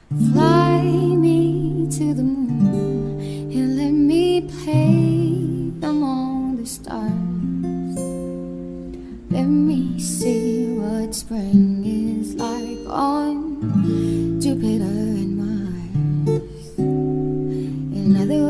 Fly me to the moon and let me play among the stars. Let me see what spring is like on Jupiter and Mars. In other